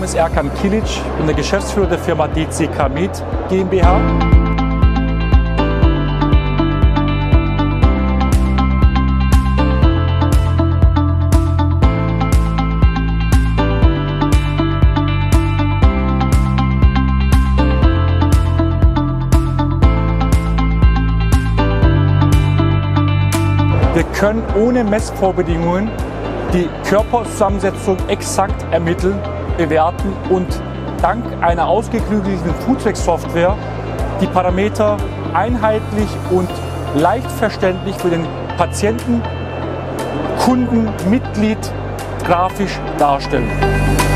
Name ist Erkan Kilic, ich bin der Geschäftsführer der Firma DCK Med GmbH. Wir können ohne Messvorbedingungen die Körperzusammensetzung exakt ermitteln, bewerten und dank einer ausgeklügelten Foodtrack-Software die Parameter einheitlich und leicht verständlich für den Patienten, Kunden, Mitglied grafisch darstellen.